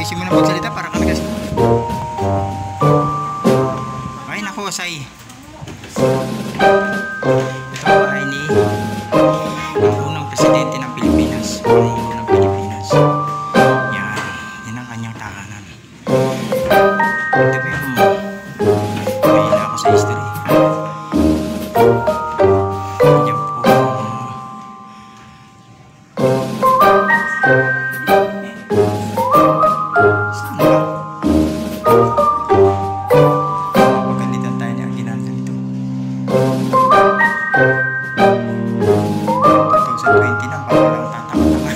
simulang magsalita para kami kasi. Ay nako, say. Ito ay ni ang unang presidente ng Pilipinas. Ang unang Pilipinas. Yan. Yan ang kanyang tahanan. Ito ba yung mahina ako sa history. Yan po. Saan ba? Magalitan tayo niya. Ginanda nito. 2020 na. Bago lang tatama-tama.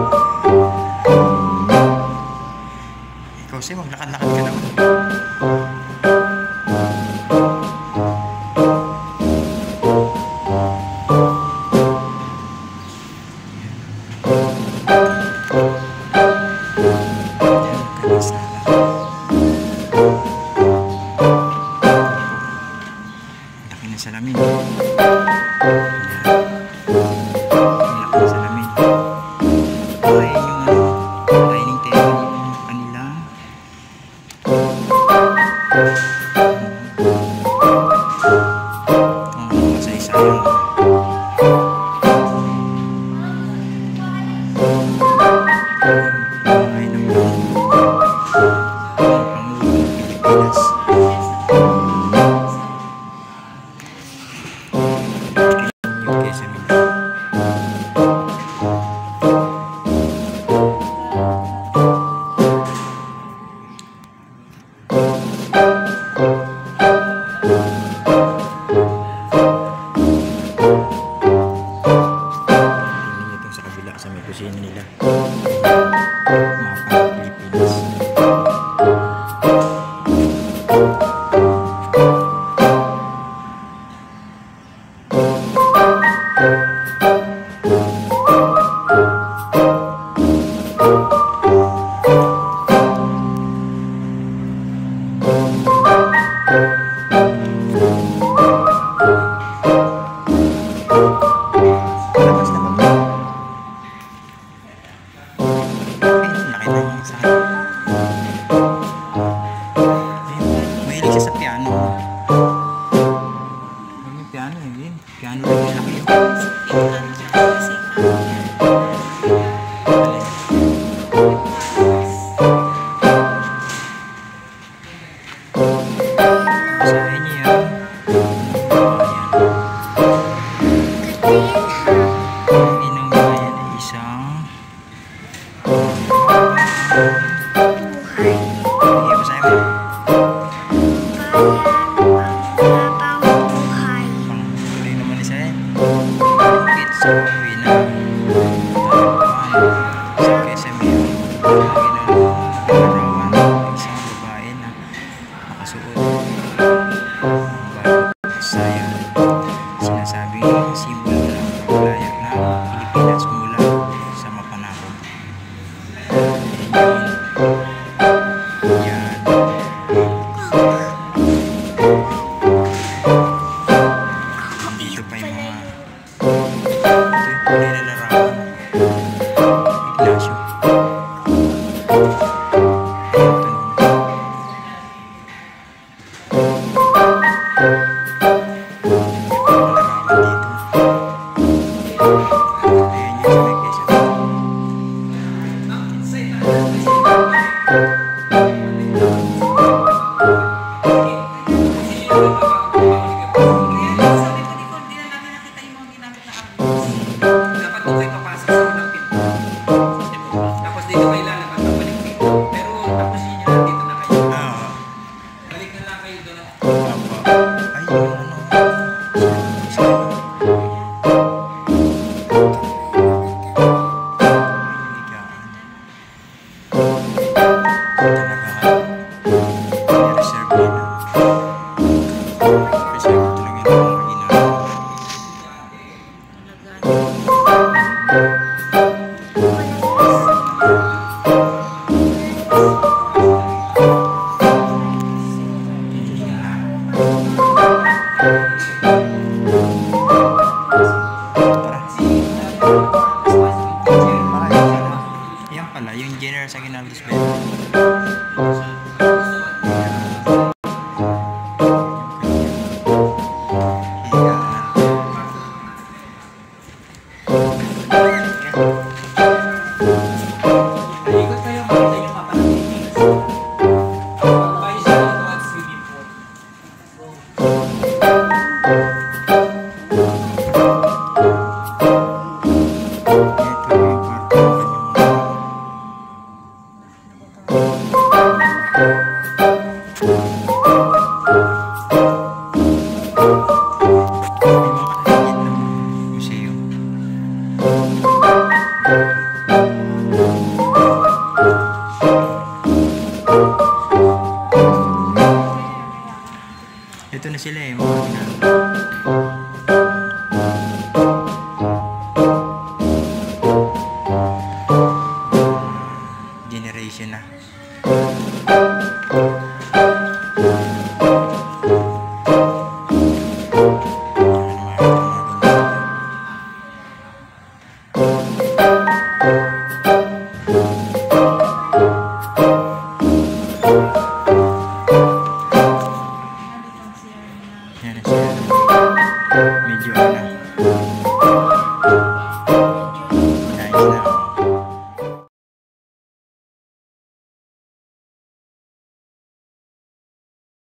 Ikaw siya, maglakad-lakad ka naman. Laki na salamin. Laki na salamin. Ay, yung dining table yung kanila. Masay-sayang. Ay, naman. Pilipinas. Sa kabila sa may kusina nila. Mga Pilipinas. Mahilig siya sa piano. May piano yun. Piano lang yung laki yun. Basahin niya yan. Ang inumayan ay isang tuloy naman isa eh. Malupit sa uwi na sa KSM yun. Ginarawan isang babae na nakasuot saya sinasabing simbolo ng paglayak na Pilipinas mula sa mapanahon. Yan. Dito pa yung mga nilalarawan. Ignacio. Nilarawan dito. Ayan yun. pala, yung General Aguinaldo's Bell. Ito na sila eh, mga generation na.